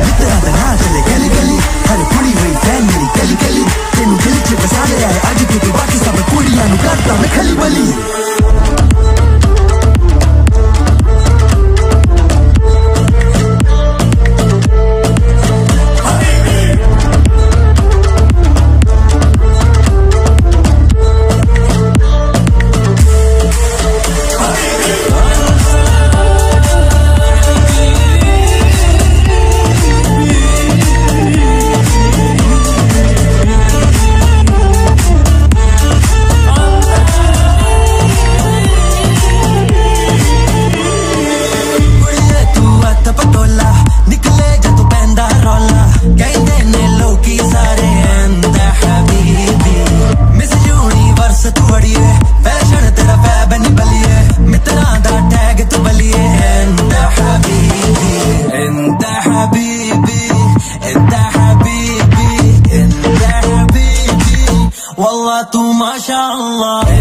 मित्रा दा ना चले गली गली हर कुड़ी हुई फैन मेरी गली गली तेनू दिल च बसा लिया है अज तू बाकी सब कुड़ियां नू करता मैं खली बली Wallah tu mashallah